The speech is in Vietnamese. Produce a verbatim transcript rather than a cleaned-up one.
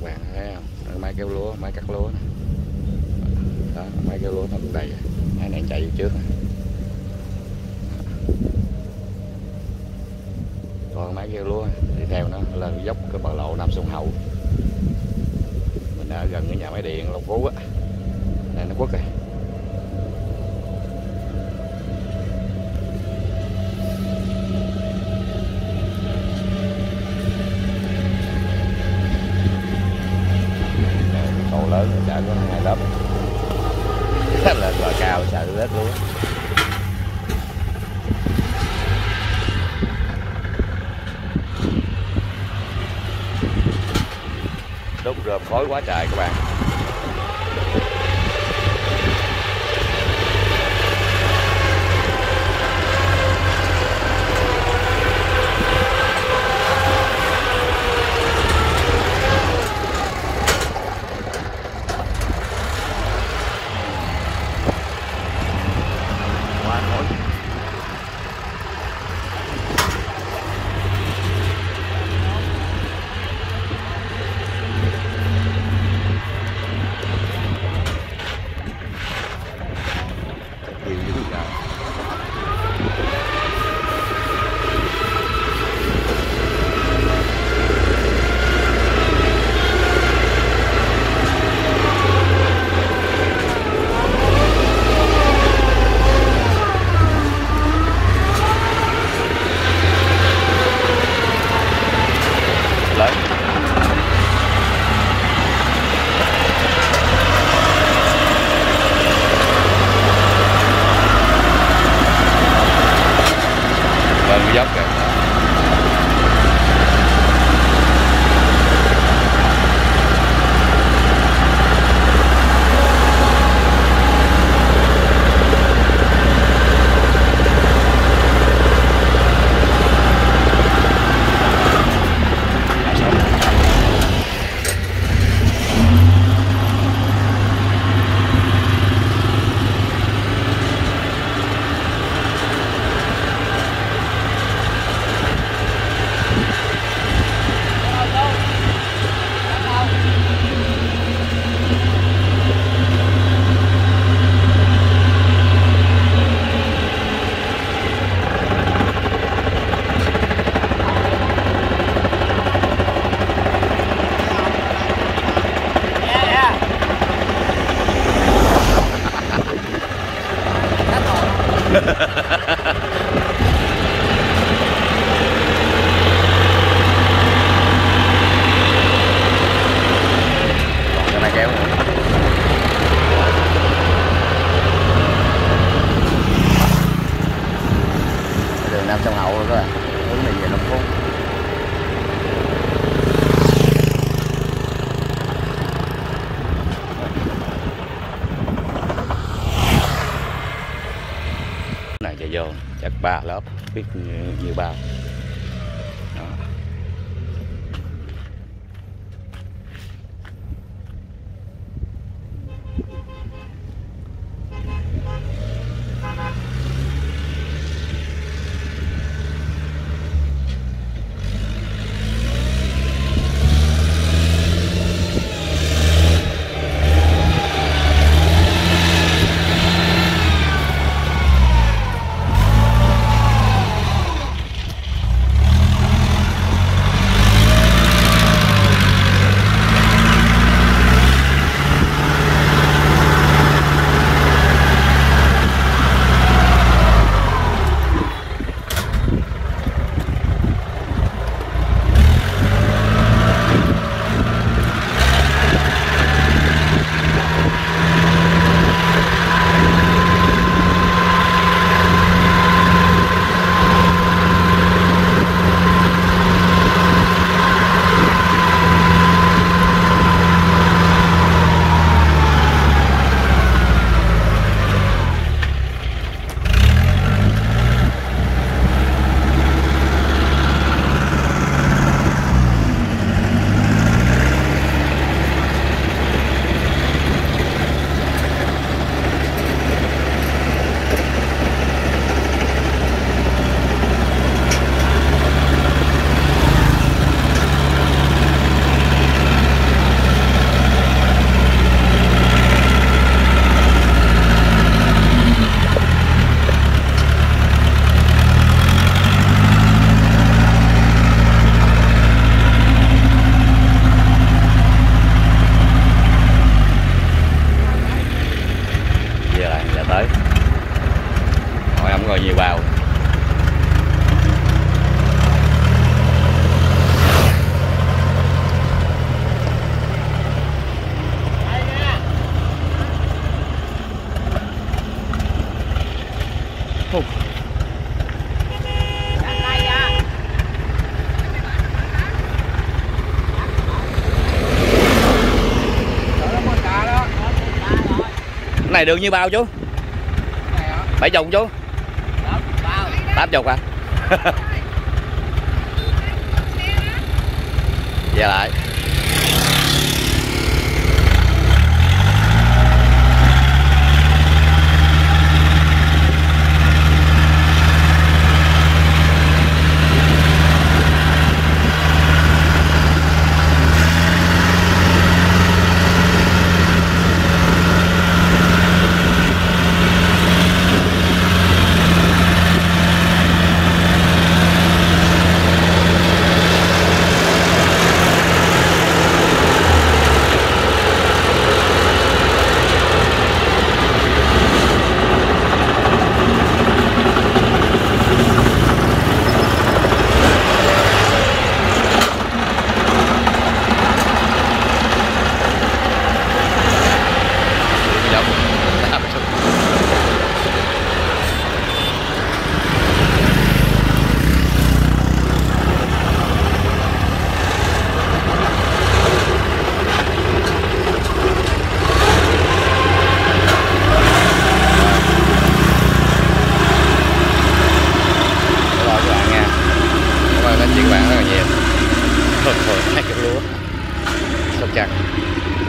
các bạn thấy không? Đó, máy kéo lúa, máy cắt lúa này. Đó, máy kéo lúa nó cũng đầy, hai này chạy trước này. Còn máy kéo lúa đi theo nó lên dốc cái bờ lộ Nam Sông Hậu. Mình ở gần cái nhà máy điện Long Phú á, này nó quất rồi. Cầu lớn chợ có hai lớp lên bờ cao sợ rớt luôn. Đốt rơm khói quá trời các bạn. Dốc kìa. Còn cái này kéo nữa. Đường Nam Sông Hậu rồi các bạn, hướng này về Long Phú. Này chạy vô chắc ba lớp biết như bao. Đó. này đường như bao chú? Bảy chục chú? Tám chục hả? Về lại. Các bạn rất là nhiều. Thôi thôi, hai cái lúa Sóc Trăng.